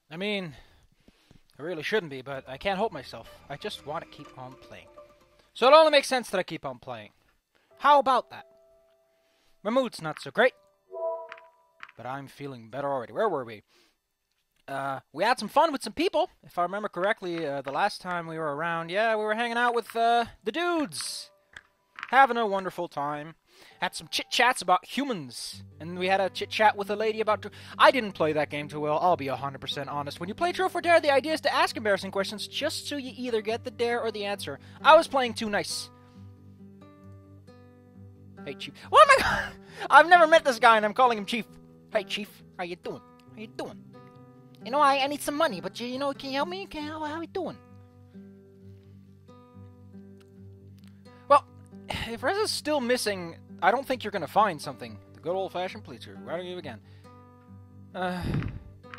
I mean, I really shouldn't be, but I can't help myself. I just want to keep on playing. So it only makes sense that I keep on playing. How about that? My mood's not so great, but I'm feeling better already. Where were we? We had some fun with some people. If I remember correctly, the last time we were around, yeah, we were hanging out with the dudes. Having a wonderful time. Had some chit-chats about humans. And we had a chit-chat with a lady about... I didn't play that game too well, I'll be 100% honest. When you play Truth or Dare, the idea is to ask embarrassing questions just so you either get the dare or the answer. I was playing too nice. Hey, Chief. What am I... I've never met this guy and I'm calling him Chief. Hey, Chief. How you doing? How you doing? You know, I need some money, but you know, can you help me? How you doing? Well, if Reza's still missing, I don't think you're gonna find something. The good old-fashioned police are routing you again. I'm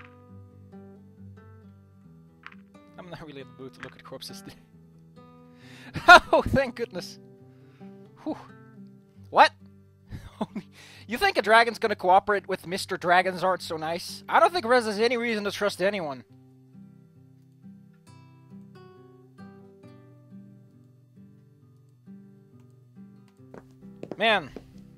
not really in the mood to look at corpses today. Oh, thank goodness. Whew. What? You think a dragon's gonna cooperate with Mr. Dragons aren't so nice? I don't think Rez has any reason to trust anyone. Man.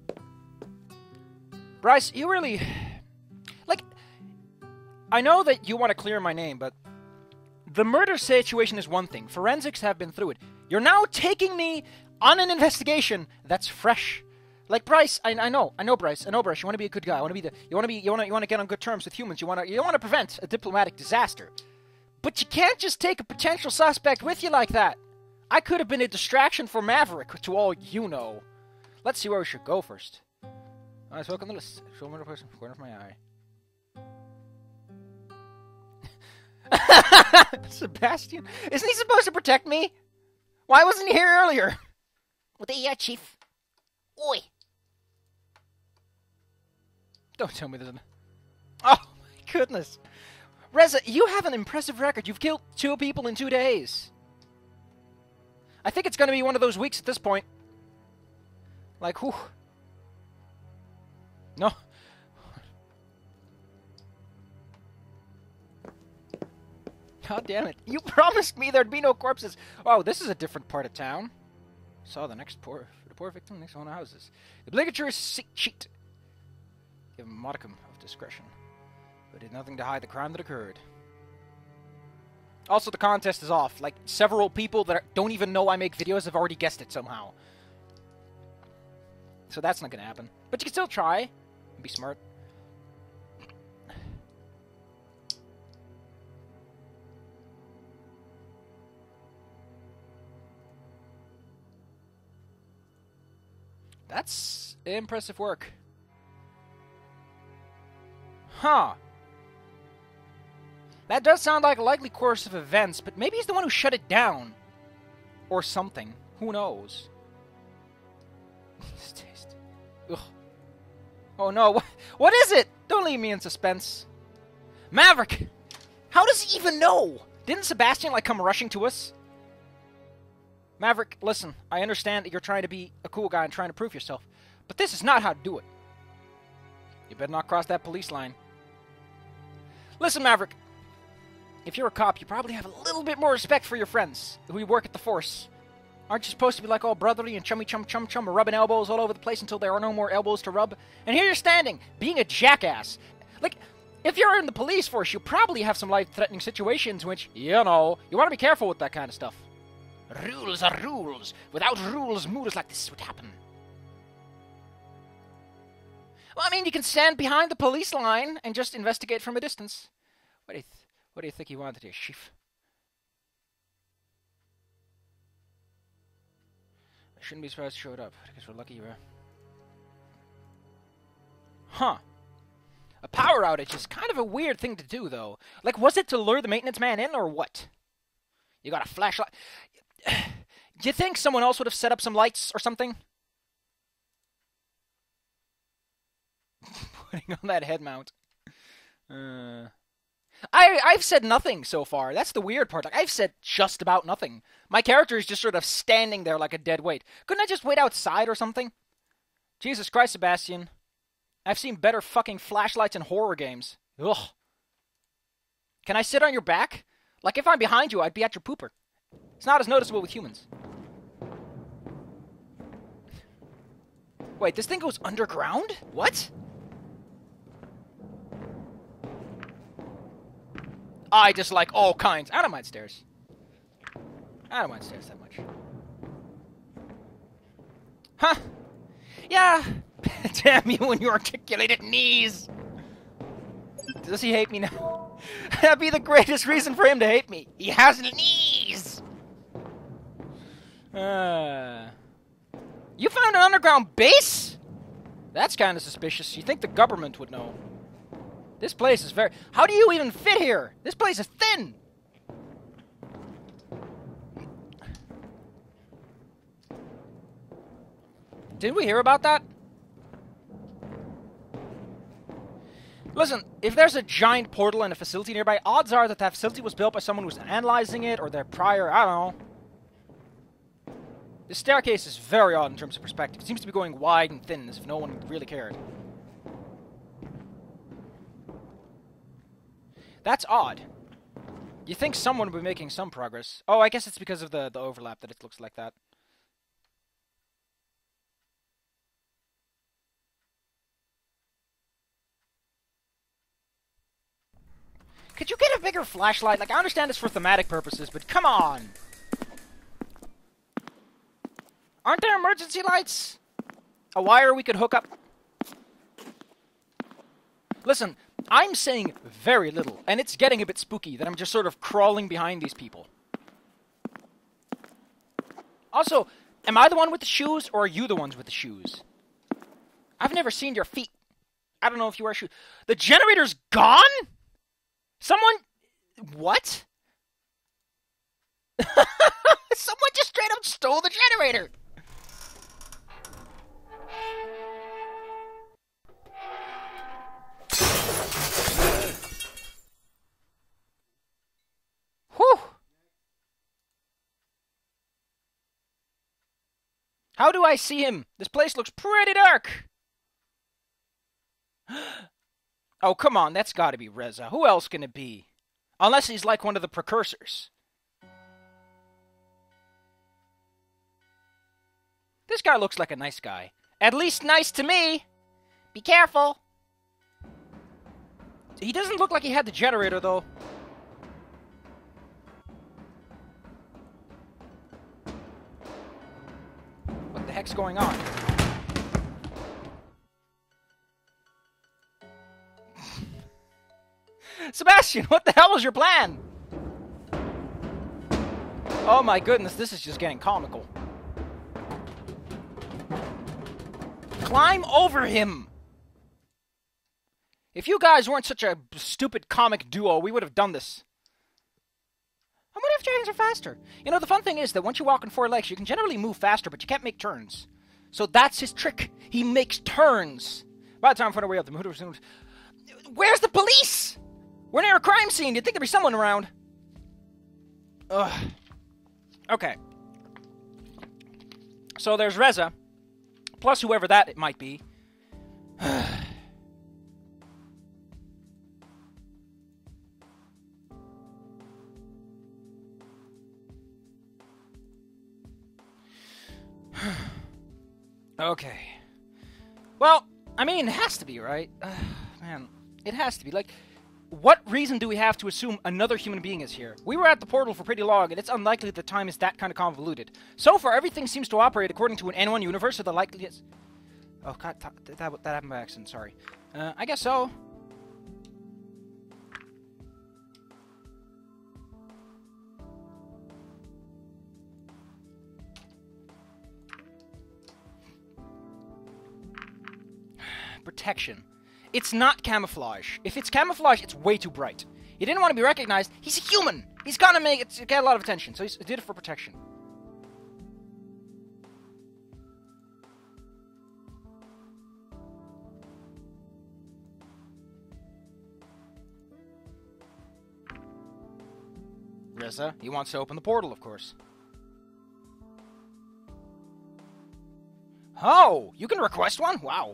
Bryce, you really... Like, I know that you want to clear my name, but... The murder situation is one thing. Forensics have been through it. You're now taking me on an investigation that's fresh. Like Bryce, I know Bryce. You want to be a good guy. You want to get on good terms with humans. You want to prevent a diplomatic disaster. But you can't just take a potential suspect with you like that. I could have been a distraction for Maverick, to all you know. Let's see where we should go first. Let's look on the list. Show me the person from the corner of my eye. Sebastian? Isn't he supposed to protect me? Why wasn't he here earlier? What the Chief? Oi! Don't tell me there's an... Oh, my goodness. Reza, you have an impressive record. You've killed 2 people in 2 days. I think it's going to be one of those weeks at this point. Like, whew. No. God damn it. You promised me there'd be no corpses. Oh, this is a different part of town. Saw the poor victim next to one of the houses. The obligatory sheet. Give him a modicum of discretion. But did nothing to hide the crime that occurred. Also, the contest is off. Like, several people that don't even know I make videos have already guessed it somehow. So that's not gonna happen. But you can still try. And be smart. That's impressive work. Huh. That does sound like a likely course of events, but maybe he's the one who shut it down. Or something. Who knows? This taste. Ugh. Oh no, what is it? Don't leave me in suspense. Maverick! How does he even know? Didn't Sebastian, like, come rushing to us? Maverick, listen, I understand that you're trying to be a cool guy and trying to prove yourself, but this is not how to do it. You better not cross that police line. Listen, Maverick, if you're a cop, you probably have a little bit more respect for your friends who work at the force. Aren't you supposed to be like all brotherly and chummy chum rubbing elbows all over the place until there are no more elbows to rub? And here you're standing, being a jackass. Like, if you're in the police force, you probably have some life-threatening situations which, you know, you want to be careful with that kind of stuff. Rules are rules. Without rules, moves like this would happen. Well, I mean, you can stand behind the police line and just investigate from a distance. What do you think he wanted here, Chief? I shouldn't be surprised he showed up. I guess we're lucky you were. Huh. A power outage is kind of a weird thing to do, though. Like, was it to lure the maintenance man in, or what? You got a flashlight. Do you think someone else would have set up some lights or something? Putting on that head mount. I've said nothing so far. That's the weird part. Like, I've said just about nothing. My character is just sort of standing there like a dead weight. Couldn't I just wait outside or something? Jesus Christ, Sebastian. I've seen better fucking flashlights in horror games. Ugh. Can I sit on your back? Like, if I'm behind you, I'd be at your pooper. It's not as noticeable with humans. Wait, this thing goes underground? What? I dislike all kinds. I don't mind stairs. I don't mind stairs that much. Huh. Yeah. Damn you and your articulated knees. Does he hate me now? That'd be the greatest reason for him to hate me. He has knees. You found an underground base? That's kind of suspicious. You think the government would know. This place is very... How do you even fit here? This place is thin. Did we hear about that? Listen, if there's a giant portal in a facility nearby, odds are that that facility was built by someone who's analyzing it, or their prior... I don't know. This staircase is very odd in terms of perspective. It seems to be going wide and thin, as if no one really cared. That's odd. You think someone would be making some progress. Oh, I guess it's because of the overlap that it looks like that. Could you get a bigger flashlight? Like, I understand it's for thematic purposes, but come on! Aren't there emergency lights? A wire we could hook up? Listen, I'm saying very little, and it's getting a bit spooky that I'm just sort of crawling behind these people. Also, am I the one with the shoes, or are you the ones with the shoes? I've never seen your feet. I don't know if you wear shoes. The generator's gone?! Someone... What? Someone just straight up stole the generator! Whew! How do I see him? This place looks pretty dark! Oh, come on, that's gotta be Reza. Who else can it be? Unless he's like one of the precursors. This guy looks like a nice guy. At least nice to me! Be careful! He doesn't look like he had the generator, though. What the heck's going on? Sebastian, what the hell was your plan? Oh my goodness, this is just getting comical. Climb over him! If you guys weren't such a stupid comic duo, we would have done this. I wonder if giants are faster. You know, the fun thing is that once you walk on 4 legs, you can generally move faster, but you can't make turns. So that's his trick. He makes turns. By the time I find a way up the mood, where's the police? We're near a crime scene. You'd think there'd be someone around. Ugh. Okay. So there's Reza. Plus whoever that it might be. Okay. Well, I mean, it has to be, right? Man, it has to be. Like... What reason do we have to assume another human being is here? We were at the portal for pretty long, and it's unlikely that time is that kind of convoluted. So far, everything seems to operate according to an N1 universe, so the likeliest... Oh, God, that happened by accident, sorry. I guess so. Protection. It's not camouflage. If it's camouflage, it's way too bright. He didn't want to be recognized. He's a human. He's gonna make it get a lot of attention, so he did it for protection. Reza, he wants to open the portal, of course. Oh, you can request one? Wow.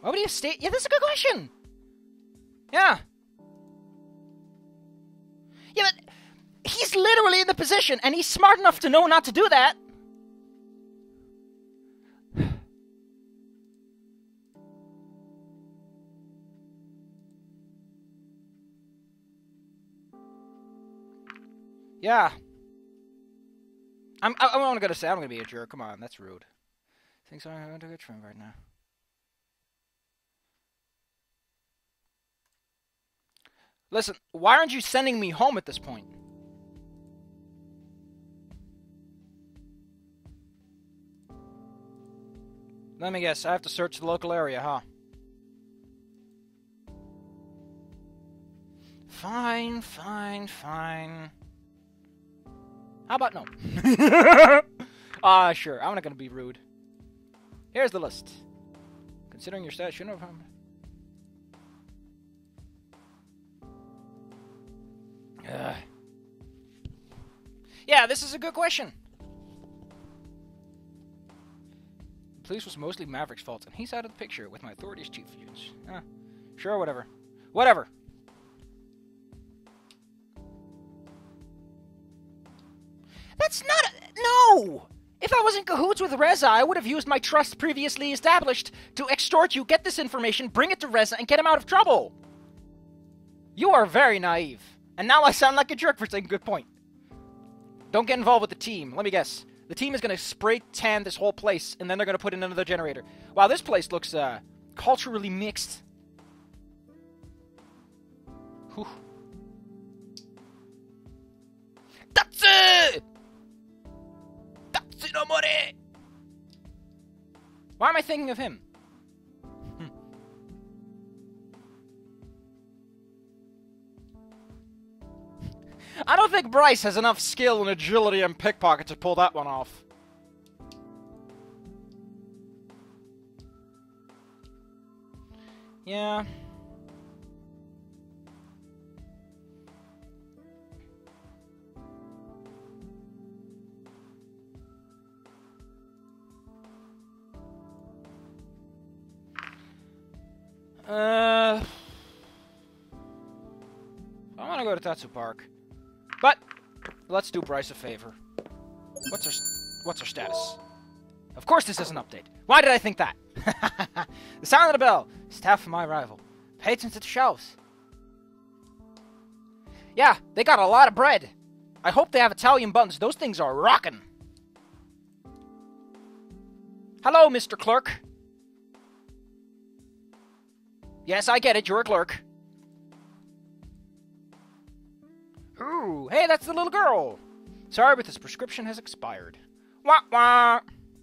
Why would he have stayed? Yeah, that's a good question. Yeah. Yeah, but he's literally in the position, and he's smart enough to know not to do that. Yeah. I'm only gonna say I'm gonna be a jerk. Come on, that's rude. Thinks I'm going to get trimmed right now. Listen, why aren't you sending me home at this point? Let me guess, I have to search the local area, huh? Fine, fine, fine. How about no? Sure, I'm not gonna be rude. Here's the list. Considering your stats, you know... Yeah, this is a good question. The police was mostly Maverick's fault, and he's out of the picture with my authorities chief. Sure, whatever. Whatever. That's not no! If I was in cahoots with Reza, I would have used my trust previously established to extort you, get this information, bring it to Reza, and get him out of trouble. You are very naive. And now I sound like a jerk for saying good point. Don't get involved with the team. Let me guess. The team is going to spray tan this whole place, and then they're going to put in another generator. Wow, this place looks culturally mixed. Whew. Tatsu! Tatsu no Mori! Why am I thinking of him? I don't think Bryce has enough skill and agility and pickpocket to pull that one off. Yeah. I want to go to Tatsu Park. But let's do Bryce a favor. What's her status? Of course this is an update. Why did I think that? The sound of the bell. Staff for my arrival. Patrons at the shelves. Yeah, they got a lot of bread. I hope they have Italian buns. Those things are rockin'. Hello, Mr. Clerk. Yes, I get it. You're a clerk. Ooh, hey, that's the little girl. Sorry, but this prescription has expired. Wah, wah.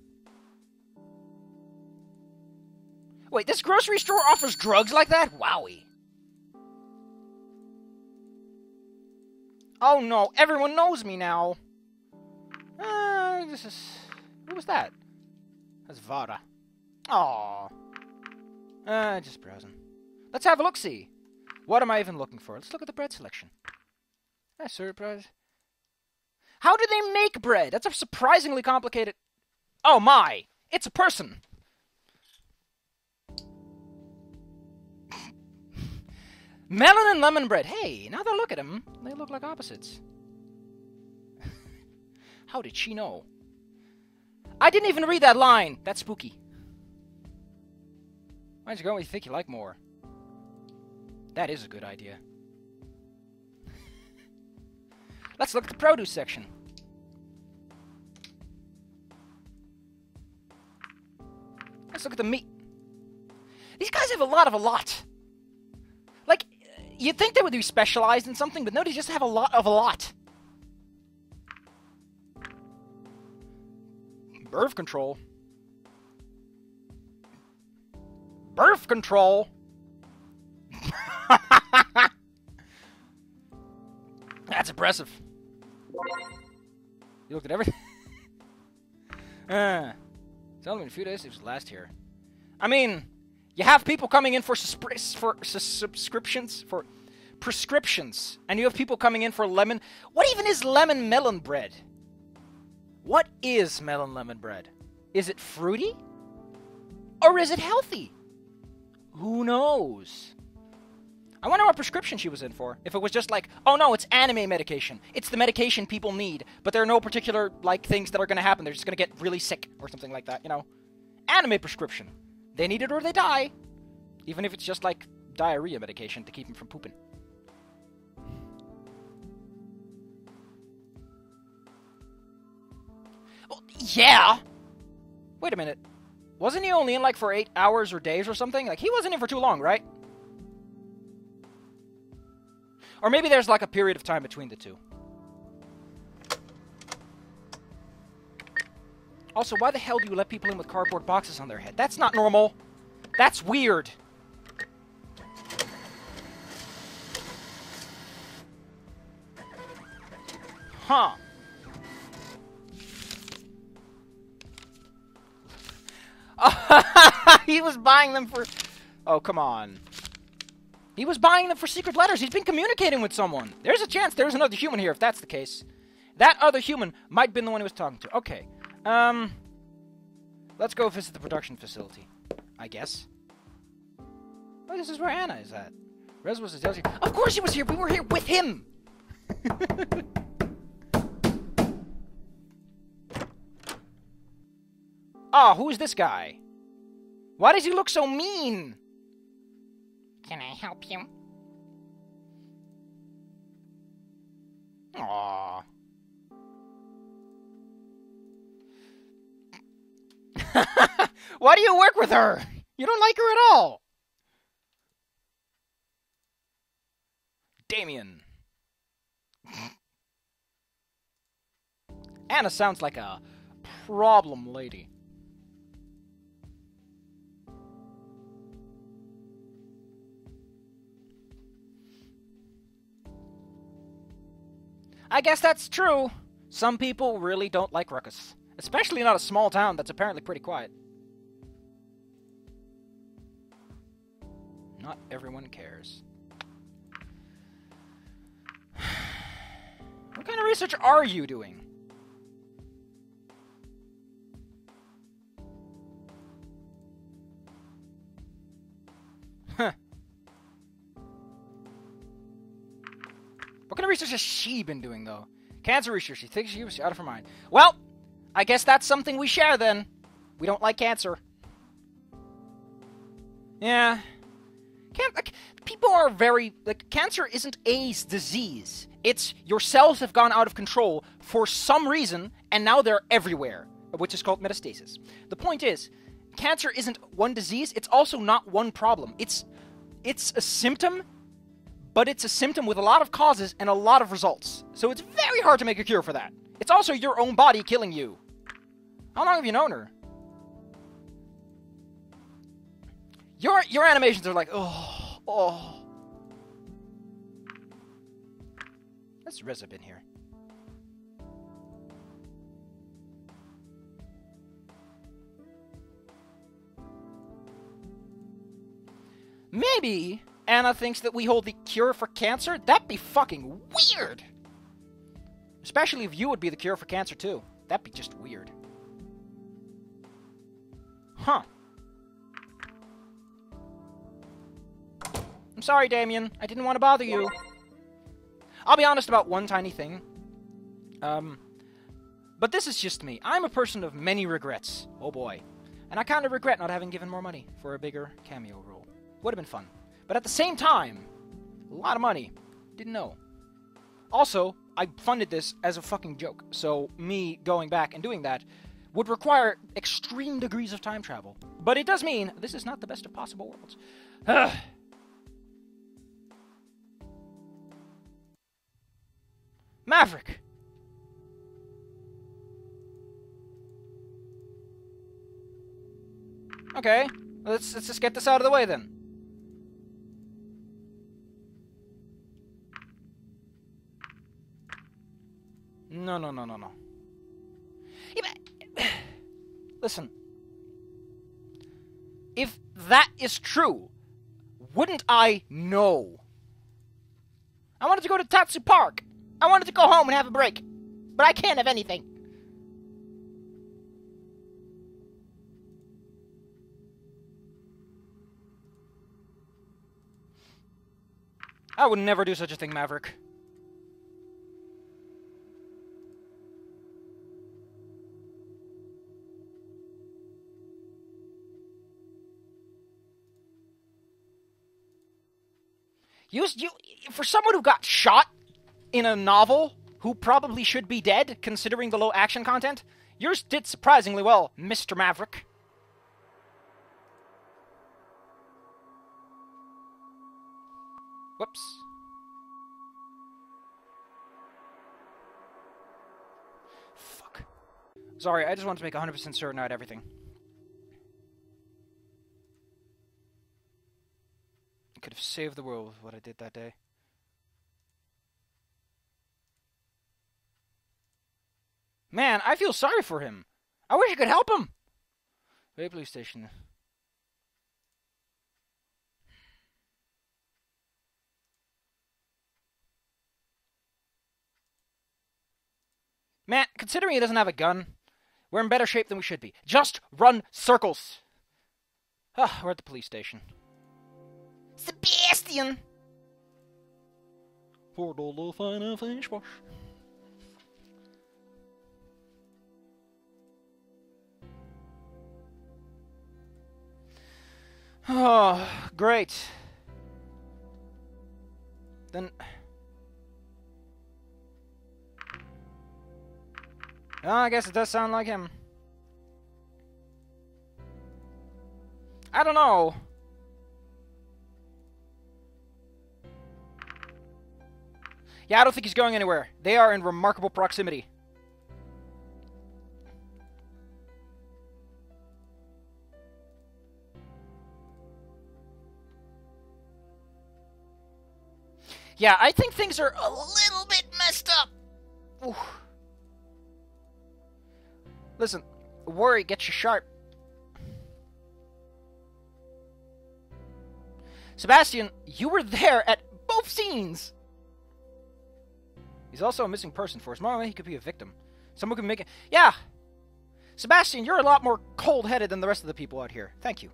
Wait, this grocery store offers drugs like that? Wowie. Oh no, everyone knows me now. This is... Who was that? That's Vara. Aww. Just browsing. Let's have a look-see. What am I even looking for? Let's look at the bread selection. Surprise. How do they make bread? That's a surprisingly complicated... Oh my! It's a person! Melon and lemon bread. Hey, now that I look at them, they look like opposites. How did she know? I didn't even read that line. That's spooky. Why don't you go where you think you like more? That is a good idea. Let's look at the produce section. Let's look at the meat. These guys have a lot. Like, you'd think they would be specialized in something, but no, they just have a lot of a lot. Birth control. Birth control. That's impressive. You looked at everything. It's only been a few days since last here. I mean, you have people coming in for subscriptions, for prescriptions, and you have people coming in for lemon. What even is lemon melon bread? What is melon lemon bread? Is it fruity? Or is it healthy? Who knows? I wonder what prescription she was in for. If it was just like, oh no, it's anime medication. It's the medication people need, but there are no particular, like, things that are going to happen. They're just going to get really sick or something like that, you know? Anime prescription. They need it or they die. Even if it's just, like, diarrhea medication to keep them from pooping. Well, yeah! Wait a minute. Wasn't he only in, like, for 8 hours or days or something? Like, he wasn't in for too long, right? Or maybe there's, like, a period of time between the two. Also, why the hell do you let people in with cardboard boxes on their head? That's not normal. That's weird. Huh. He was buying them for... Oh, come on. He was buying them for secret letters. He's been communicating with someone. There's a chance there's another human here if that's the case. That other human might have been the one he was talking to. Okay. Let's go visit the production facility, I guess. Oh, this is where Anna is at. Rez was a... Of course he was here. We were here with him. Oh, who's this guy? Why does he look so mean? Can I help you? Aww. Why do you work with her? You don't like her at all. Damien. Anna sounds like a problem lady. I guess that's true. Some people really don't like ruckus. Especially not a small town that's apparently pretty quiet. Not everyone cares. What kind of research are you doing? Huh. What kind of research has she been doing, though? Cancer research. She thinks she was out of her mind. Well, I guess that's something we share, then. We don't like cancer. Yeah. People are very... Like, cancer isn't a disease. It's your cells have gone out of control for some reason, and now they're everywhere, which is called metastasis. The point is, cancer isn't one disease. It's also not one problem. It's a symptom, but it's a symptom with a lot of causes and a lot of results. So it's very hard to make a cure for that. It's also your own body killing you. How long have you known her? Your animations are like, oh. Let's Reza in here. Maybe Anna thinks that we hold the cure for cancer? That'd be fucking weird! Especially if you would be the cure for cancer, too. That'd be just weird. Huh. I'm sorry, Damien. I didn't want to bother you. I'll be honest about one tiny thing. But this is just me. I'm a person of many regrets. Oh boy. And I kind of regret not having given more money for a bigger cameo role. Would have been fun. But at the same time, a lot of money. Didn't know. Also, I funded this as a fucking joke. So me going back and doing that would require extreme degrees of time travel. But it does mean this is not the best of possible worlds. Maverick! Okay, let's just get this out of the way then. No. Yeah, but, listen. If that is true, wouldn't I know? I wanted to go to Tatsu Park. I wanted to go home and have a break. But I can't have anything. I would never do such a thing, Maverick. You, for someone who got shot in a novel, who probably should be dead, considering the low action content, yours did surprisingly well, Mr. Maverick. Whoops. Fuck. Sorry, I just wanted to make 100% certain I had everything. Could have saved the world with what I did that day. Man, I feel sorry for him. I wish I could help him. Wait, police station. Man, considering he doesn't have a gun, we're in better shape than we should be. Just run circles. Ah, we're at the police station. Sebastian! $4 final finish wash. Oh, great. Then... oh, I guess it does sound like him. I don't know. Yeah, I don't think he's going anywhere. They are in remarkable proximity. Yeah, I think things are a little bit messed up. Ooh. Listen, worry gets you sharp. Sebastian, you were there at both scenes. He's also a missing person for us. Normally, he could be a victim. Someone could make it. Yeah. Sebastian, you're a lot more cold-headed than the rest of the people out here. Thank you.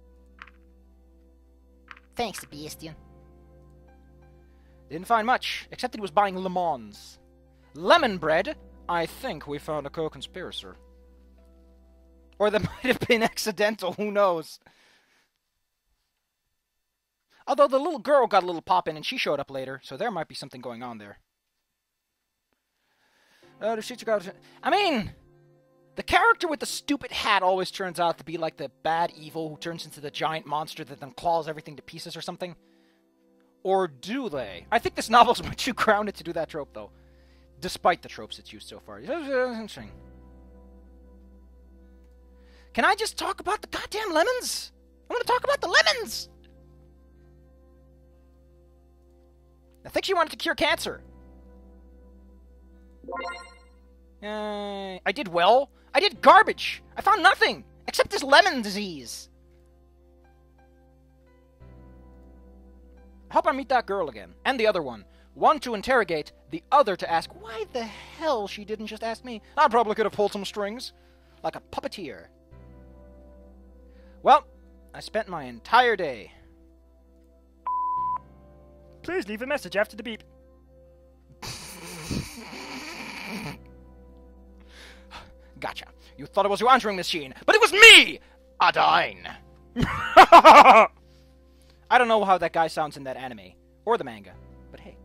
Thanks, Sebastian. Didn't find much, except that he was buying Le Mans. Lemon bread? I think we found a co-conspirator. Or that might have been accidental, who knows? Although the little girl got a little pop-in and she showed up later, so there might be something going on there. I mean, the character with the stupid hat always turns out to be like the bad evil who turns into the giant monster that then claws everything to pieces or something. Or do they? I think this novel's much too grounded to do that trope, though. Despite the tropes it's used so far. Interesting. Can I just talk about the goddamn lemons? I want to talk about the lemons! I think she wanted to cure cancer. I did well. I did garbage. I found nothing except this lemon disease. I hope I meet that girl again. And the other one. One to interrogate, the other to ask why the hell she didn't just ask me. I probably could have pulled some strings. Like a puppeteer. Well, I spent my entire day. Please leave a message after the beep. Gotcha. You thought it was your answering machine, but it was me! Adine. I don't know how that guy sounds in that anime, or the manga, but hey.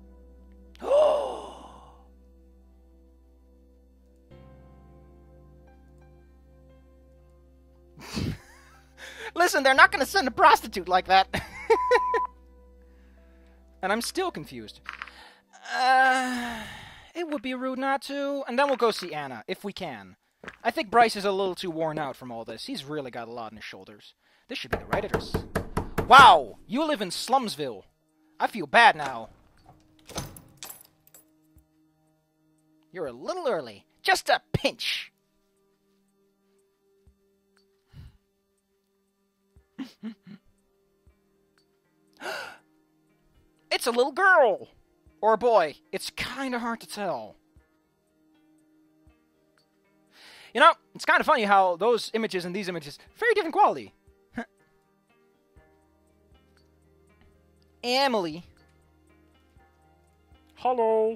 Listen, they're not going to send a prostitute like that. And I'm still confused. It would be rude not to. And then we'll go see Anna, if we can. I think Bryce is a little too worn out from all this. He's really got a lot on his shoulders. This should be the right address. Wow, you live in Slumsville. I feel bad now. You're a little early. Just a pinch. It's a little girl! Or a boy. It's kind of hard to tell. You know, it's kind of funny how those images and these images, very different quality. Emily. Hello.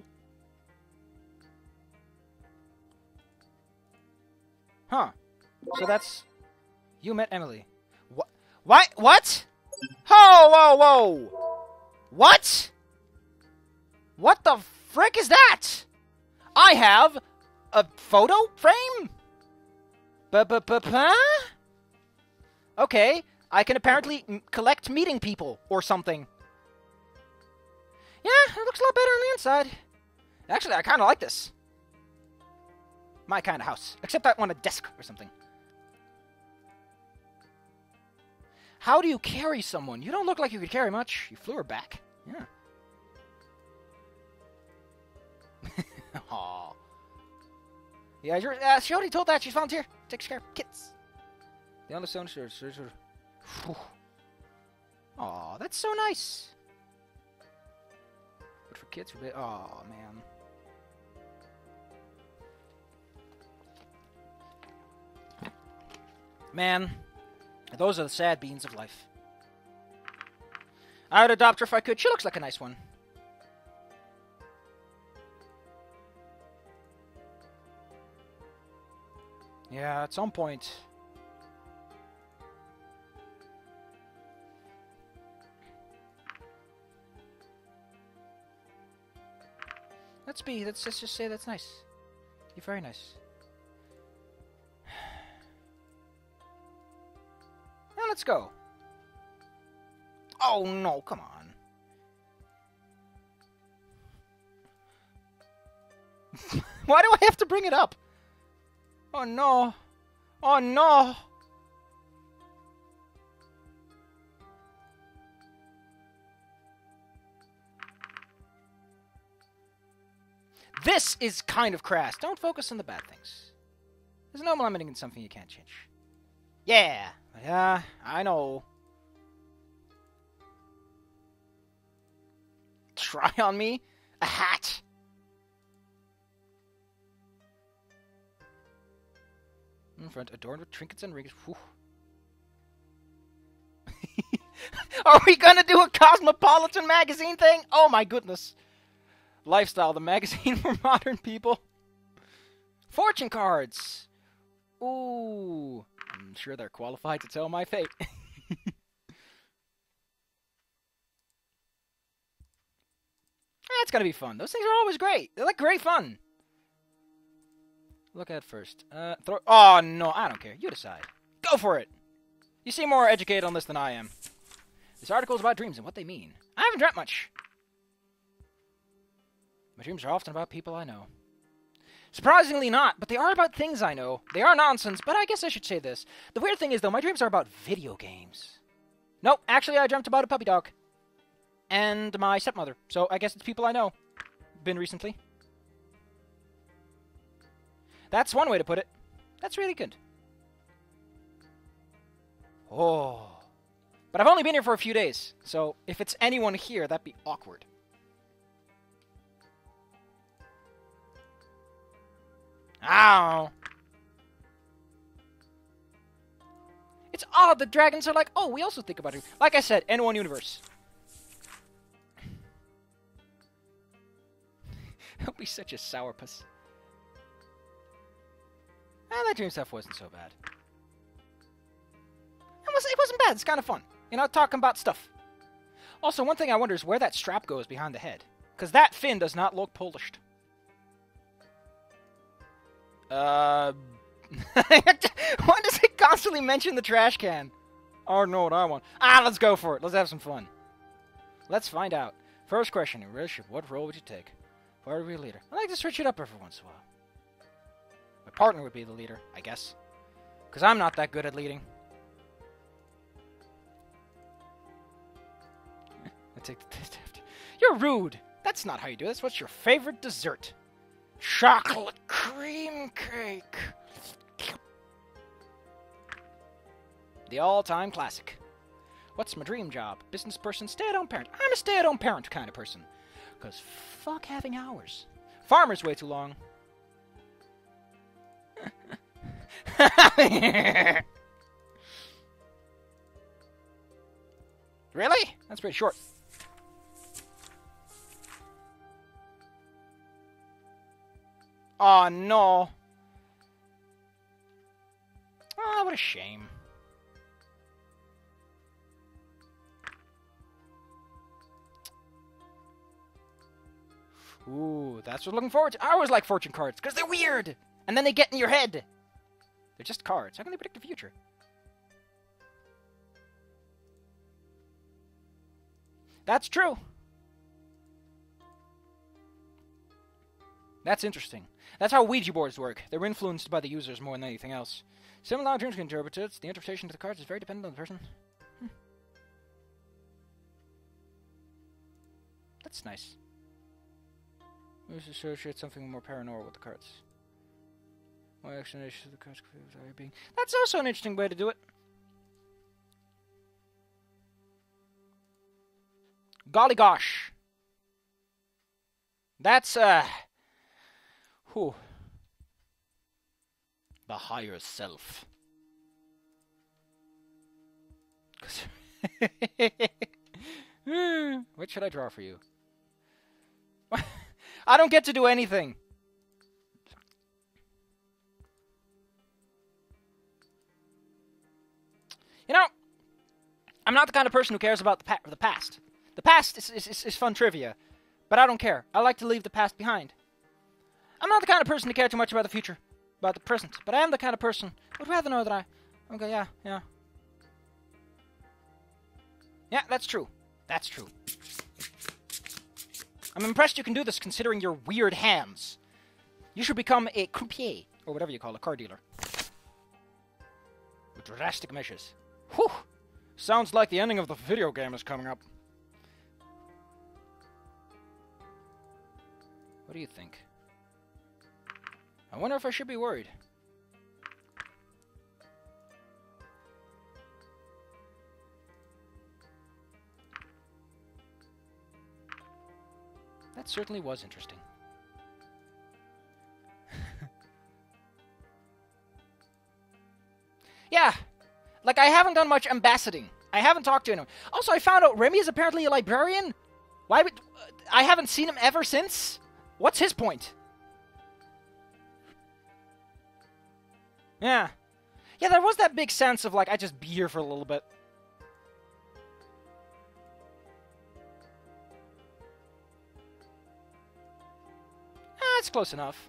Huh. So that's... You met Emily. What? What? What? Whoa, whoa, whoa! What? What the frick is that? I have a photo frame? Huh? Okay, I can apparently collect meeting people or something. Yeah, it looks a lot better on the inside. Actually, I kind of like this. My kind of house. Except I want a desk or something. How do you carry someone? You don't look like you could carry much. You flew her back. Yeah. Aww. Yeah, she already told that. She's volunteer. Takes care of kids. The only son... Aw, that's so nice. But for kids, oh man. Man, those are the sad beans of life. I would adopt her if I could. She looks like a nice one. Yeah, at some point. Let's just say that's nice. You're very nice. Now let's go. Oh no, come on. Why do I have to bring it up? Oh no. Oh no. This is kind of crass. Don't focus on the bad things. There's no limiting in something you can't change. Yeah. Yeah, I know. Try on me? A hat. In front, adorned with trinkets and rings. Whew. Are we gonna do a Cosmopolitan magazine thing? Oh my goodness. Lifestyle, the magazine for modern people. Fortune cards. Ooh. I'm sure they're qualified to tell my fate. That's gonna be fun. Those things are always great. They're like great fun. Look at first. Throw. Oh no, I don't care. You decide. Go for it. You seem more educated on this than I am. This article is about dreams and what they mean. I haven't dreamt much. My dreams are often about people I know. Surprisingly not, but they are about things I know. They are nonsense, but I guess I should say this. The weird thing is, though, my dreams are about video games. Nope, actually I dreamt about a puppy dog. And my stepmother. So I guess it's people I know. Been recently. That's one way to put it. That's really good. Oh. But I've only been here for a few days, so if it's anyone here, that'd be awkward. Ow. It's odd the dragons are like, oh, we also think about it. Like I said, N1 universe. Don't be such a sourpuss. That dream stuff wasn't so bad. It wasn't bad. It's kind of fun. You know, talking about stuff. Also, one thing I wonder is where that strap goes behind the head. Because that fin does not look polished. Why does it constantly mention the trash can? Oh, no, what I want. Let's go for it. Let's have some fun. Let's find out. First question in relationship, what role would you take? Part of your leader. I like to switch it up every once in a while. My partner would be the leader, I guess. Because I'm not that good at leading. I take the taste after. You're rude. That's not how you do this. What's your favorite dessert? Chocolate cream cake. The all-time classic. What's my dream job? Business person, stay-at-home parent. I'm a stay-at-home parent kind of person. Because fuck having hours. Farmer's way too long. Really? That's pretty short. Oh, no. Oh, what a shame. Ooh, that's what I'm looking forward to. I always like fortune cards, because they're weird! And then they get in your head. They're just cards. How can they predict the future? That's true. That's interesting. That's how Ouija boards work. They're influenced by the users more than anything else. Similar alternative interpreters, the interpretation of the cards is very dependent on the person. That's nice. Let's associate something more paranormal with the cards. My explanation of the cards being. That's also an interesting way to do it. Golly gosh. That's whew. The higher self. What should I draw for you? I don't get to do anything. You know, I'm not the kind of person who cares about the past. The past is fun trivia, but I don't care. I like to leave the past behind. I'm not the kind of person to care too much about the future, about the present, but I am the kind of person who would rather know that okay, yeah. Yeah, that's true. That's true. I'm impressed you can do this considering your weird hands. You should become a croupier, or whatever you call a car dealer. With drastic measures. Whew! Sounds like the ending of the video game is coming up. What do you think? I wonder if I should be worried. That certainly was interesting. Yeah, like I haven't done much ambassading. I haven't talked to anyone. Also, I found out Remy is apparently a librarian. Why would... I haven't seen him ever since? What's his point? Yeah. Yeah, there was that big sense of, like, I just be here for a little bit. It's close enough.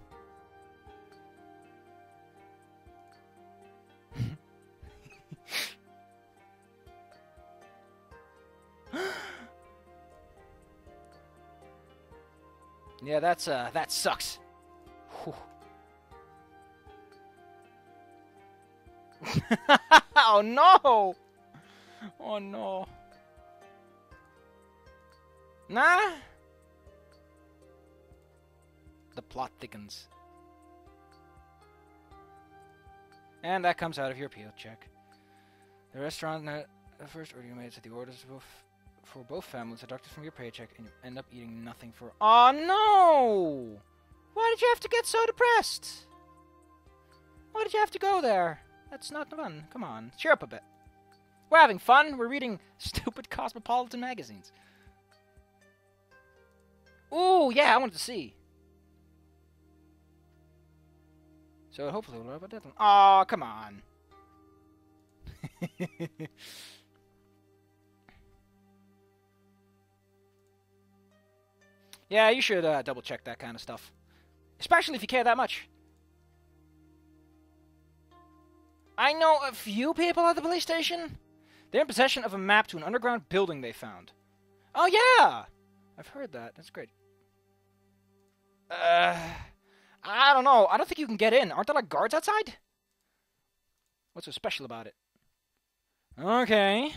Yeah, that sucks. Oh no! Oh no. Nah. The plot thickens. And that comes out of your appeal check. The restaurant the first order you made said the orders for both families deducted from your paycheck, and you end up eating nothing for... Oh no! Why did you have to get so depressed? Why did you have to go there? That's not fun. Come on, cheer up a bit. We're having fun. We're reading stupid cosmopolitan magazines. Ooh, yeah, I wanted to see. So hopefully we'll have a deadline. Aw, come on. Yeah, you should double check that kind of stuff. Especially if you care that much. I know a few people at the police station. They're in possession of a map to an underground building they found. Oh yeah! I've heard that. That's great. I don't know. I don't think you can get in. Aren't there like guards outside? What's so special about it? Okay.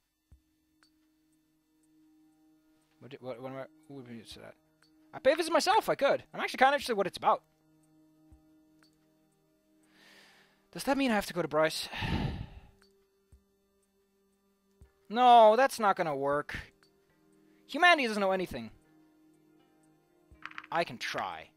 What would be to that? I pay a visit myself. I could. I'm actually kind of interested in what it's about. Does that mean I have to go to Bryce? No, that's not gonna work. Humanity doesn't know anything. I can try.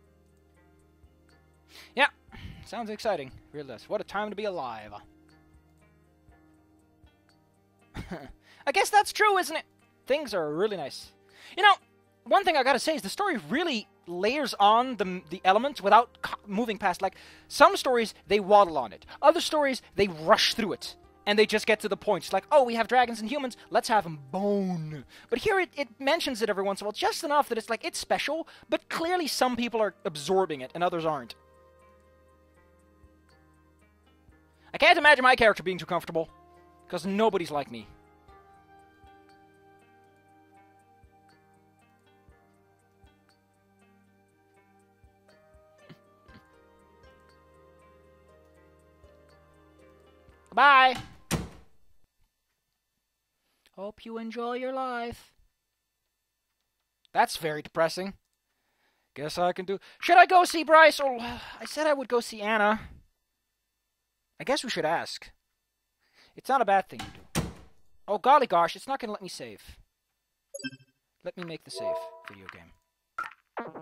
Yeah, sounds exciting. Real does. What a time to be alive. I guess that's true, isn't it? Things are really nice. You know, one thing I gotta say is the story really layers on the elements without moving past. Like, some stories, they waddle on it. Other stories, they rush through it. And they just get to the point. It's like, oh, we have dragons and humans, let's have them bone. But here it mentions it every once in a while, just enough that it's like, it's special, but clearly some people are absorbing it and others aren't. I can't imagine my character being too comfortable, because nobody's like me. Bye! Hope you enjoy your life. That's very depressing. Guess I can do... Should I go see Bryce? Or I said I would go see Anna. I guess we should ask. It's not a bad thing to do. Oh, golly gosh, it's not going to let me save. Let me make the save video game.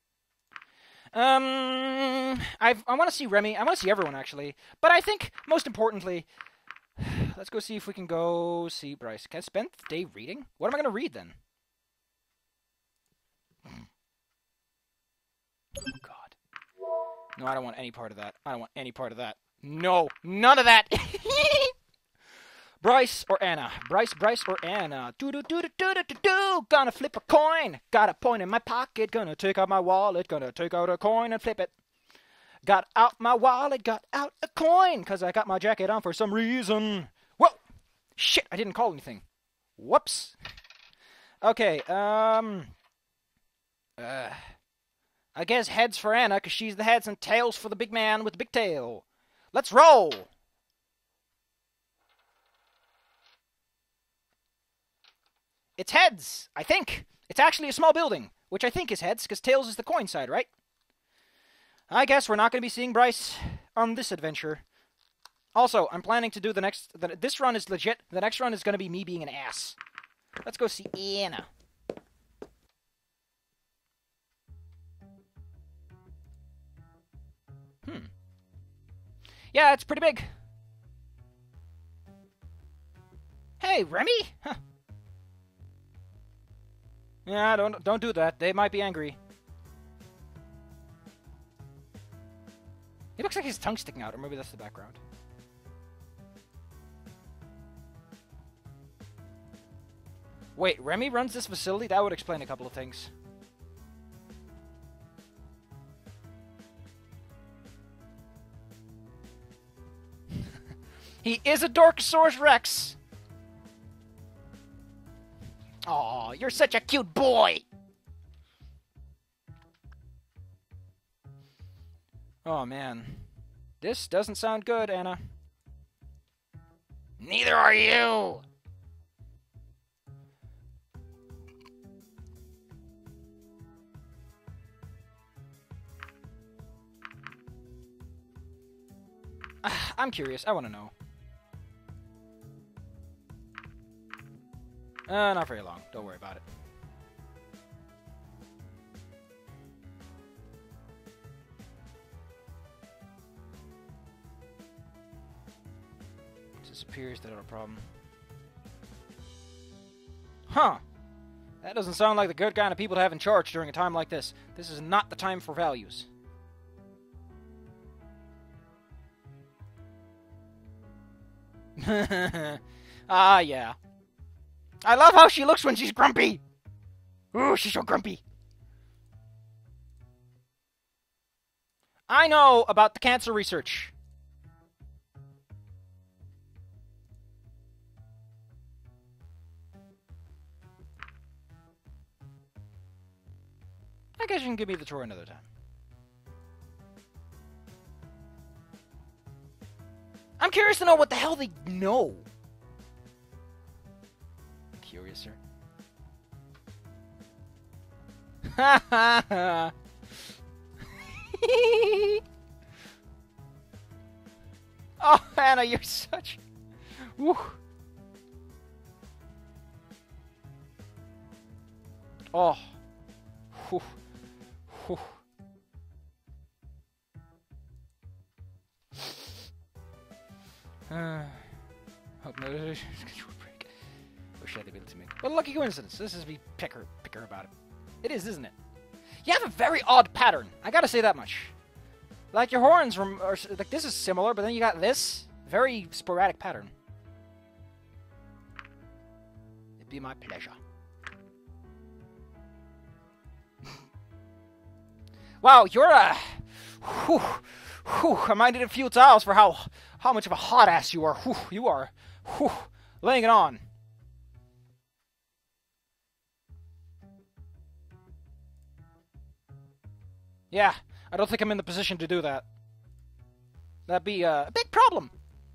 I want to see Remy. I want to see everyone, actually. But I think, most importantly, let's go see if we can go see Bryce. Can I spend the day reading? What am I going to read, then? Oh, God. No, I don't want any part of that. I don't want any part of that. No, none of that! Bryce or Anna? Bryce or Anna? Do-do-do-do-do-do-do! Gonna flip a coin! Got a point in my pocket, gonna take out my wallet, gonna take out a coin and flip it. Got out my wallet, got out a coin, cause I got my jacket on for some reason. Whoa! Shit, I didn't call anything. Whoops. Okay, I guess heads for Anna, cause she's the heads, and tails for the big man with the big tail. Let's roll! It's heads, I think. It's actually a small building, which I think is heads, because tails is the coin side, right? I guess we're not going to be seeing Bryce on this adventure. Also, I'm planning to do the next... This run is legit. The next run is going to be me being an ass. Let's go see Anna. Yeah, it's pretty big. Hey, Remy? Huh. Yeah, don't do that. They might be angry. He looks like his tongue's sticking out, or maybe that's the background. Wait, Remy runs this facility? That would explain a couple of things. He is a Dorkosaurus Rex! Aw, you're such a cute boy! Oh, man. This doesn't sound good, Anna. Neither are you! I'm curious. I want to know. Not very long. Don't worry about it. Disappears, that not a problem. Huh. That doesn't sound like the good kind of people to have in charge during a time like this. This is not the time for values. Ah, yeah. I love how she looks when she's grumpy. Ooh, she's so grumpy. I know about the cancer research. I guess you can give me the tour another time. I'm curious to know what the hell they know. Curiouser. Ha ha ha. Oh, Anna, you're such... Woo. Oh. Whew. Whew. Hope no control break. share the ability to make. What a lucky coincidence. This is be picker about it. It is, isn't it? You have a very odd pattern. I gotta say that much. Like, your horns are like, this is similar, but then you got this. Very sporadic pattern. It'd be my pleasure. Wow, you're a... I might need a few tiles for how much of a hot ass you are. You are laying it on. Yeah, I don't think I'm in the position to do that. That'd be a big problem.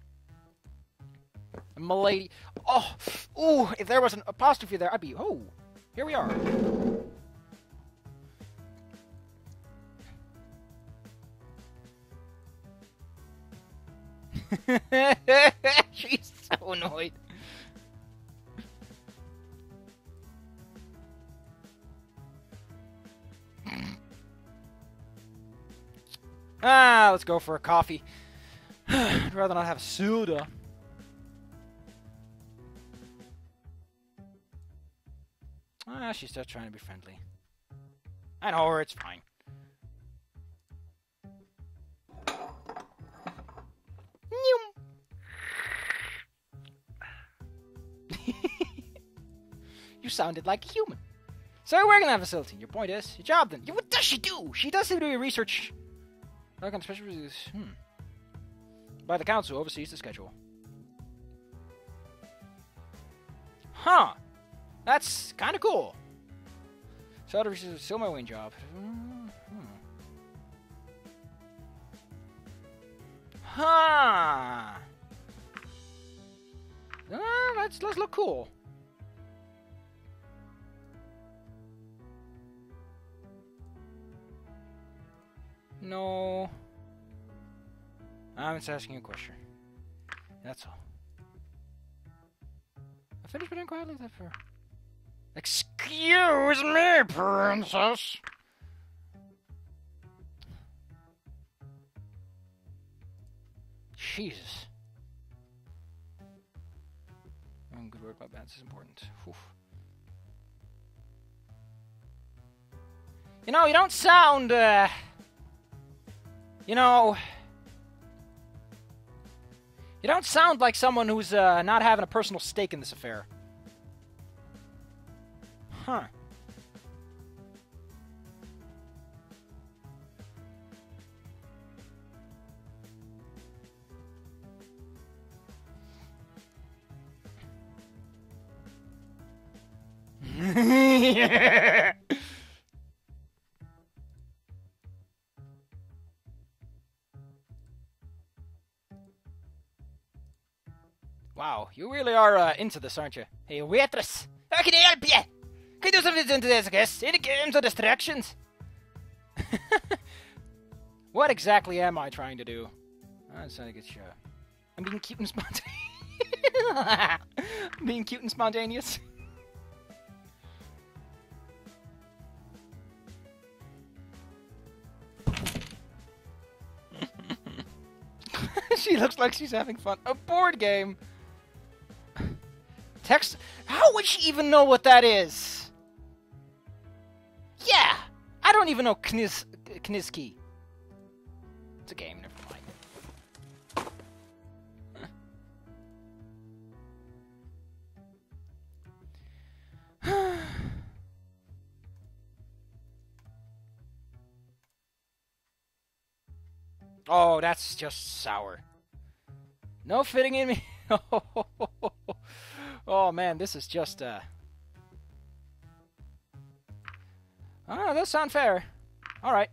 Milady. Oh, ooh, if there was an apostrophe there, I'd be... Oh, here we are. She's so annoyed. Let's go for a coffee. I'd rather not have a soda. She's still trying to be friendly. I know her, it's fine. You sounded like a human. So you're working on that facility. Your point is, your job then. What does she do? She does seem to do research. Work on special by the council who oversees the schedule. Huh. That's kind of cool. So the research is still my main job. Huh. Let's look cool. No. I'm just asking a question. That's all. I finished putting quietly that for... Excuse me, princess. Jesus. Good work, my balance is important. Oof. You know, you don't sound, you know... You don't sound like someone who's, not having a personal stake in this affair. Huh. Wow, you really are into this, aren't you? Hey, waitress! How can I help you? Can you do something into this, I guess? Any games or distractions? What exactly am I trying to do? I'm trying to get you. I'm being cute and spontaneous. Being cute and spontaneous. She looks like she's having fun. A board game. Text. How would she even know what that is? Yeah, I don't even know Knizki. It's a game. Never mind. Oh, that's just sour. No fitting in me. Oh man, this is just oh, that does sound fair. Alright.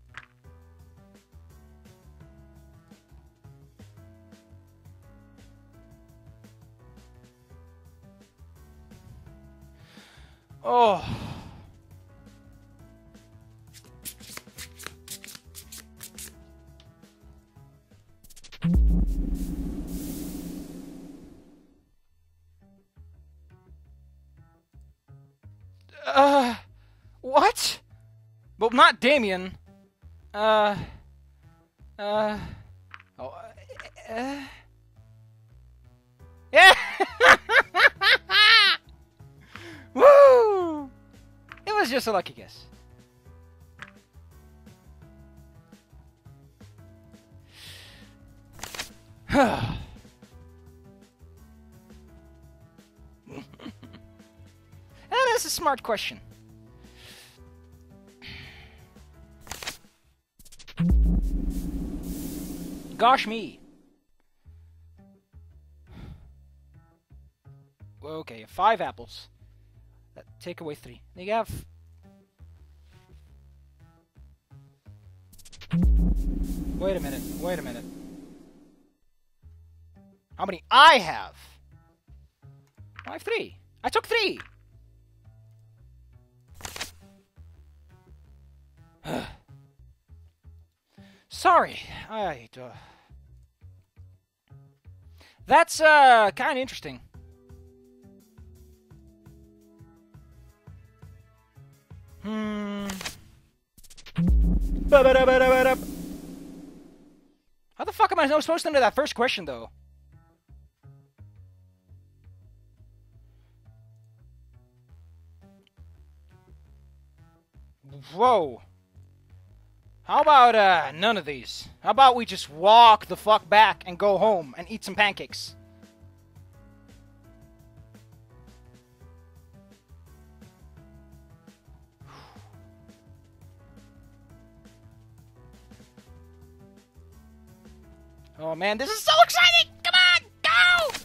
Oh. What? Well, not Damien. Oh, yeah! was just a lucky guess. That is a smart question. Gosh me. Okay, 5 apples. Take away 3. You have... Wait a minute, wait a minute. How many I have? I have 3. I took 3! Sorry, That's, kind of interesting. How the fuck am I supposed to know that first question, though? Whoa. How about, none of these? How about we just walk the fuck back and go home and eat some pancakes? Oh man, this is so exciting! Come on, go!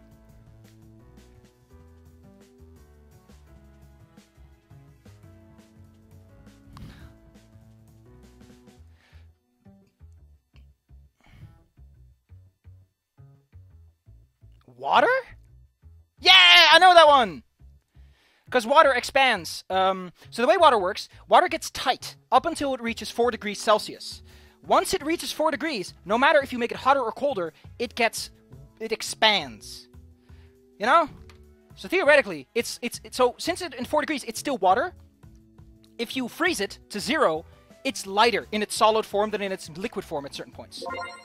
Water? Yeah, I know that one! Because water expands. So the way water works, water gets tight up until it reaches 4 degrees Celsius. Once it reaches 4 degrees, no matter if you make it hotter or colder, it expands. You know? So theoretically, so since it's in 4 degrees, it's still water. If you freeze it to 0, it's lighter in its solid form than in its liquid form at certain points.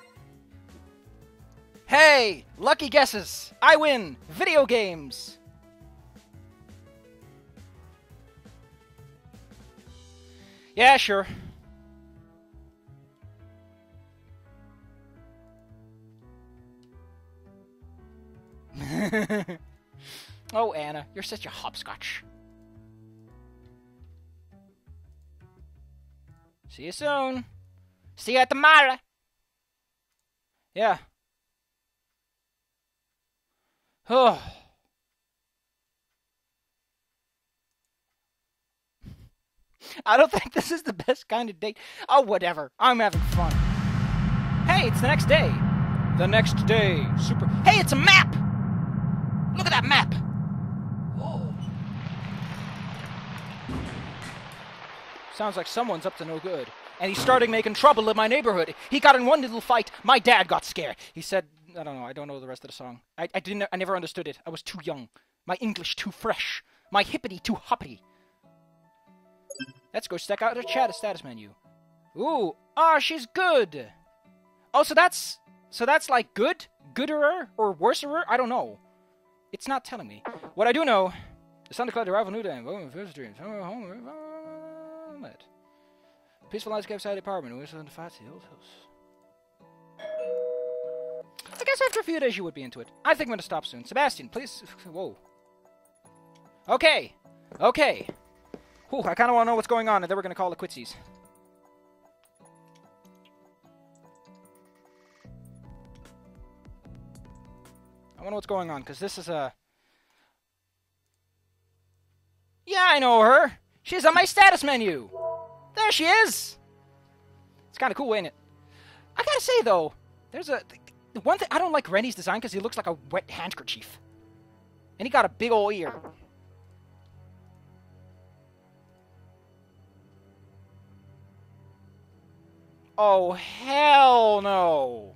Hey! Lucky guesses! I win! Video games! Yeah, sure. Oh, Anna, you're such a hopscotch. See you soon. See you at the Mara. Yeah. Oh. I don't think this is the best kind of date. Oh, whatever. I'm having fun. Hey, it's the next day. The next day. Super. Hey, it's a map! Look at that map! Whoa. Sounds like someone's up to no good. And he's starting making trouble in my neighborhood. He got in one little fight. My dad got scared. He said, I don't know. I don't know the rest of the song. I never understood it. I was too young. My English too fresh. My hippity too hoppity. Let's go check out the chat status menu. Ooh. Ah, she's good. Oh, so that's like good? Gooderer? Or worserer? I don't know. It's not telling me. What I do know, the Santa Claus arrival new day. Peaceful landscape side apartment. I guess after a few days you would be into it. I think I'm gonna stop soon. Sebastian, please. Whoa. Okay. Okay. Whew, I kind of want to know what's going on, and then we're gonna call it quitsies. I wonder what's going on, because this is a... Yeah, I know her! She's on my status menu! There she is! It's kind of cool, ain't it? I gotta say, though, there's a... The one thing... I don't like Rennie's design, because he looks like a wet handkerchief. And he got a big ol' ear. Oh, hell no!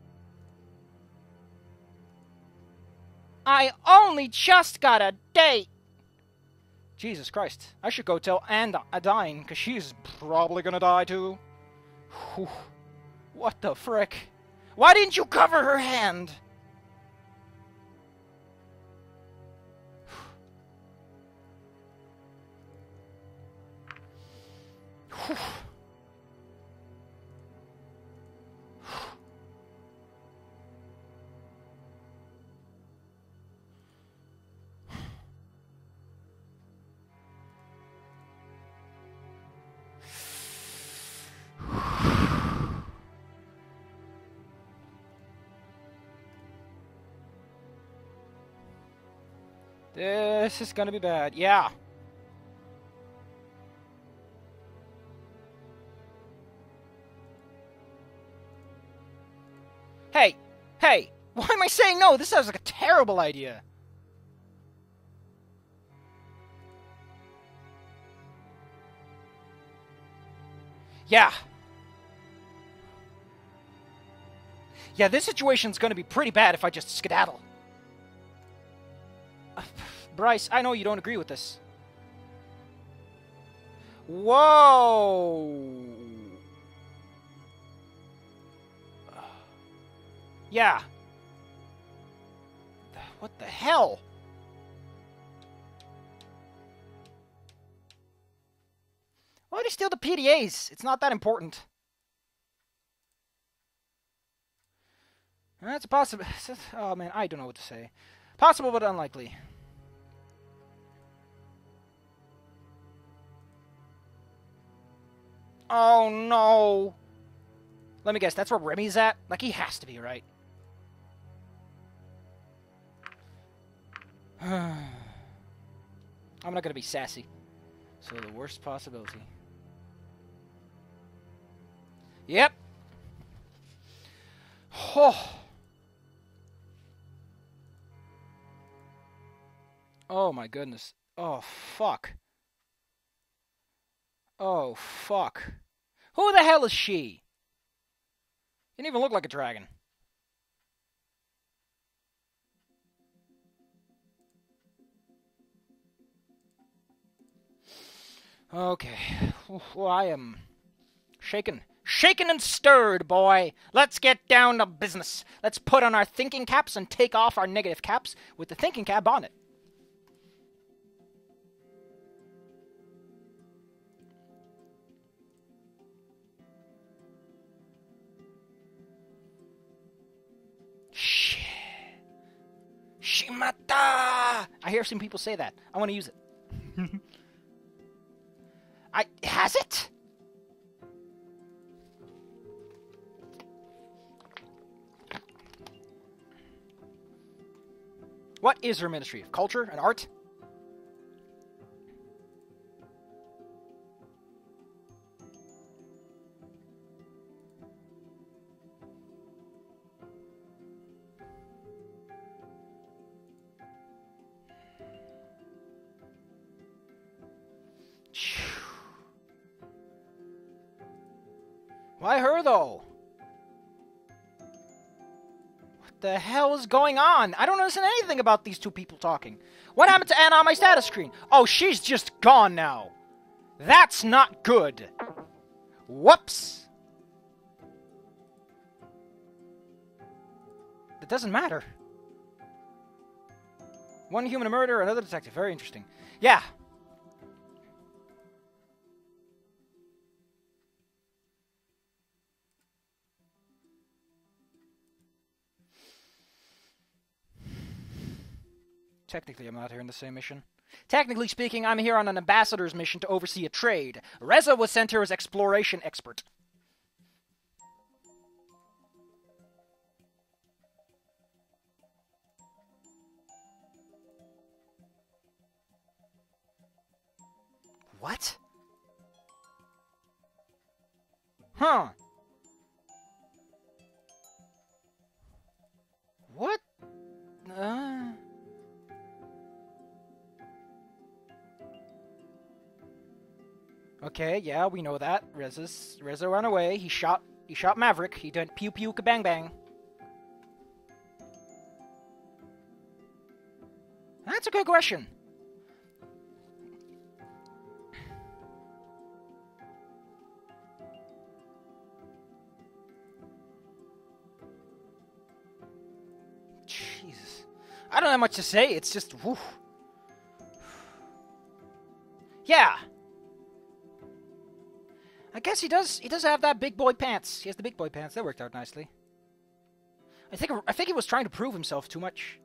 I only just got a date! Jesus Christ. I should go tell Anne dying, because she's probably gonna die too. Whew. What the frick? Why didn't you cover her hand? This is gonna be bad. Yeah. Hey! Hey! Why am I saying no? This sounds like a terrible idea. Yeah. Yeah, this situation's gonna be pretty bad if I just skedaddle. Bryce, I know you don't agree with this. Whoa! Yeah. What the hell? Why did he steal the PDAs? It's not that important. That's a possible. Oh man, I don't know what to say. Possible but unlikely. Oh no! Let me guess, that's where Remy's at? Like, he has to be, right? I'm not gonna be sassy. So the worst possibility. Yep. Oh. Oh my goodness. Oh fuck. Oh fuck. Who the hell is she? Didn't even look like a dragon. Okay. Well, I am shaken. Shaken and stirred, boy. Let's get down to business. Let's put on our thinking caps and take off our negative caps with the thinking cap on it. Shit. Shimata! I hear some people say that. I want to use it. Has it? What is her Ministry of Culture and Art? Why her, though? What the hell is going on? I don't understand anything about these two people talking. What happened to Anna on my status screen? Oh, she's just gone now. That's not good. Whoops. It doesn't matter. One human murder, another detective. Very interesting. Yeah. Technically, I'm not here on the same mission. Technically speaking, I'm here on an ambassador's mission to oversee a trade. Reza was sent here as exploration expert. What? Huh. What? Okay, yeah, we know that. Reza ran away. He shot Maverick. He did pew pew kabang bang. That's a good question. Jesus. I don't have much to say. It's just, whew. Yeah. I guess he does have that big boy pants. He has the big boy pants. That worked out nicely. I think he was trying to prove himself too much.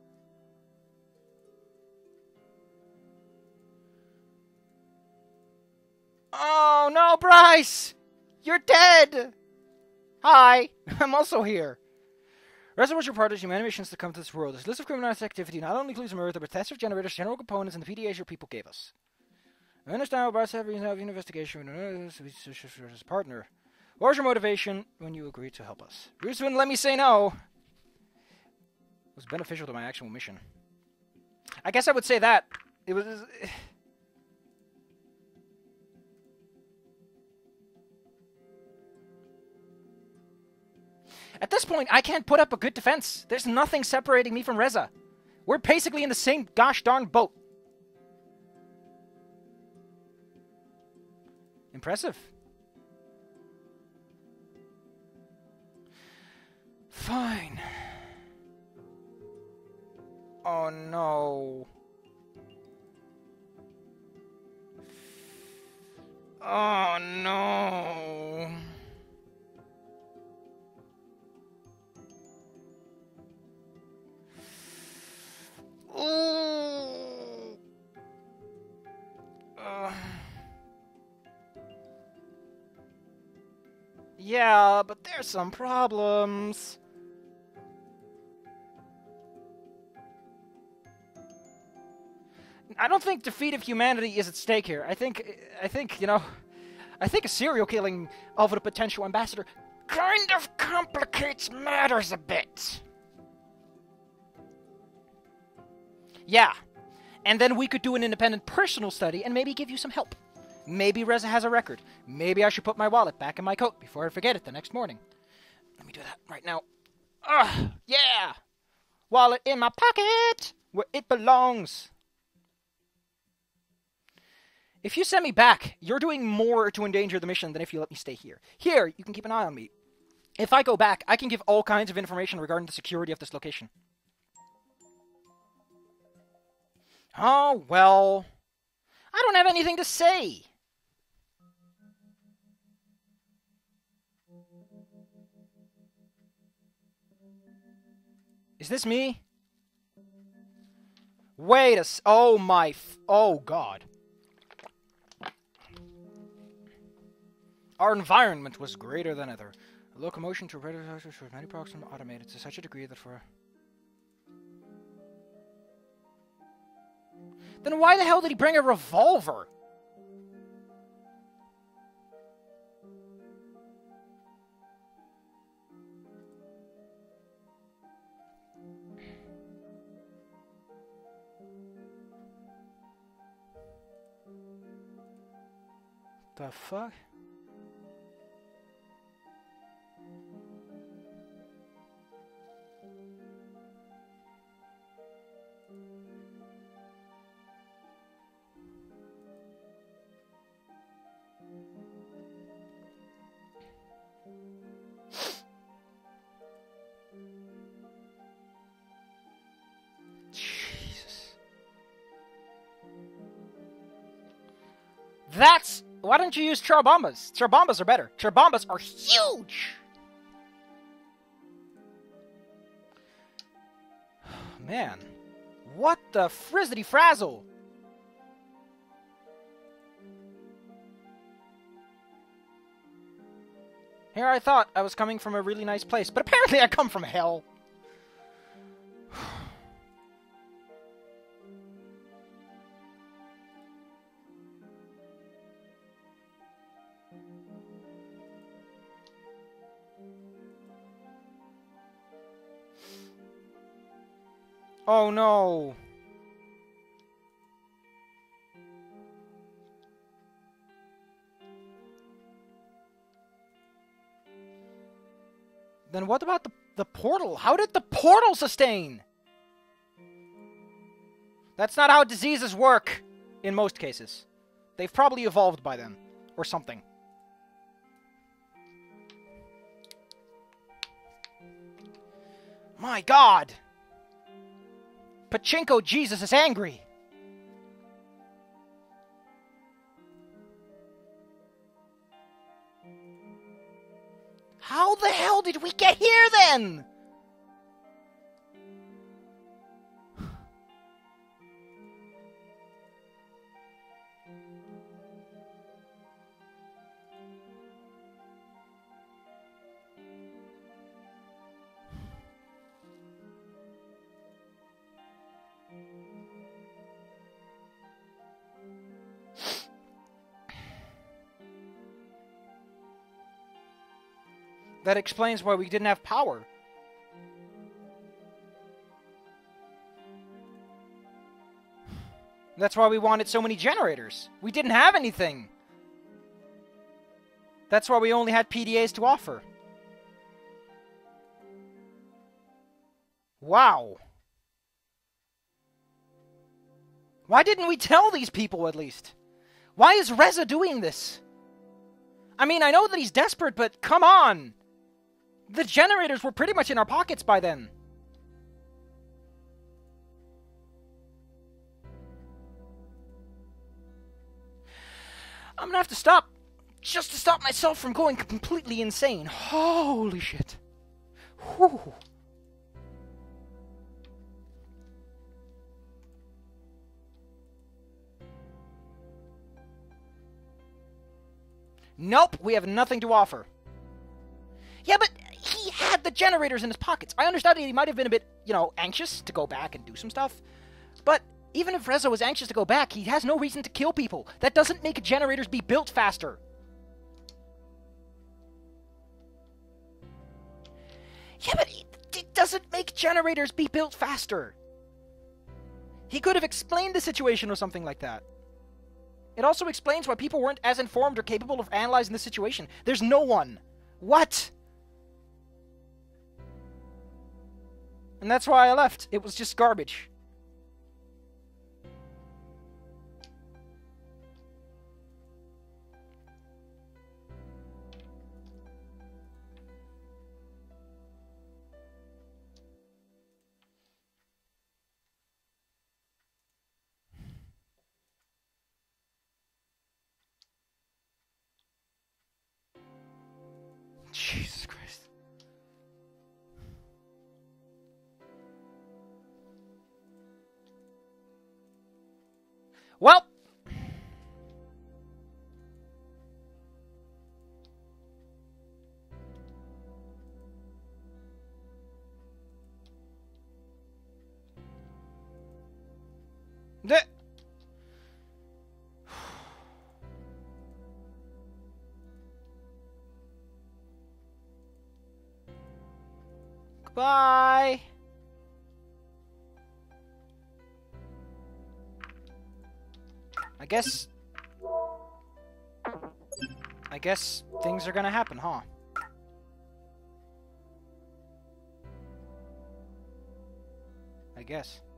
Oh no, Bryce! You're dead! Hi! I'm also here. Reservoirs report as human missions to come to this world. This list of criminal activity not only includes murder, but tests of generators, general components, and the PDAs your people gave us. I understand what Bryce have an investigation with his partner. What was your motivation when you agreed to help us? Bruce wouldn't let me say no. It was beneficial to my actual mission. I guess I would say that. It was... At this point, I can't put up a good defense. There's nothing separating me from Reza. We're basically in the same gosh darn boat. Impressive. Fine. Oh no. Oh no. Ooh. Yeah, but there's some problems. I don't think defeat of humanity is at stake here. I think, you know, I think a serial killing of a potential ambassador kind of complicates matters a bit. Yeah. And then we could do an independent personal study and maybe give you some help. Maybe Reza has a record. Maybe I should put my wallet back in my coat before I forget it the next morning. Let me do that right now. Ugh, yeah! Wallet in my pocket! Where it belongs. If you send me back, you're doing more to endanger the mission than if you let me stay here. Here, you can keep an eye on me. If I go back, I can give all kinds of information regarding the security of this location. Oh, well... I don't have anything to say. Is this me? Wait a s- Oh my oh god. Our environment was greater than ever. The locomotion to predecessors was many proximate automated to such a degree that for... Then why the hell did he bring a revolver? The fuck? Jesus. That's... Why don't you use Char-bombas? Char-bombas are better. Char-bombas are huge! Man. What the frizzity-frazzle? Here I thought I was coming from a really nice place, but apparently I come from hell. Oh no. Then what about the portal? How did the portal sustain? That's not how diseases work in most cases. They've probably evolved by then. Or something. My god! Pachinko Jesus is angry! did we get here then? That explains why we didn't have power. That's why we wanted so many generators. We didn't have anything. That's why we only had PDAs to offer. Wow. Why didn't we tell these people at least? Why is Reza doing this? I mean, I know that he's desperate, but come on! The generators were pretty much in our pockets by then. I'm gonna have to stop, just to stop myself from going completely insane. Holy shit. Whew. Nope, we have nothing to offer. Yeah, but he had the generators in his pockets. I understand that he might have been a bit, anxious to go back and do some stuff. But even if Reza was anxious to go back, he has no reason to kill people. That doesn't make generators be built faster. Yeah, but it doesn't make generators be built faster. He could have explained the situation or something like that. It also explains why people weren't as informed or capable of analyzing the situation. There's no one. What? And that's why I left. It was just garbage. Jesus Christ. Well. Goodbye. I guess things are gonna happen, huh? I guess.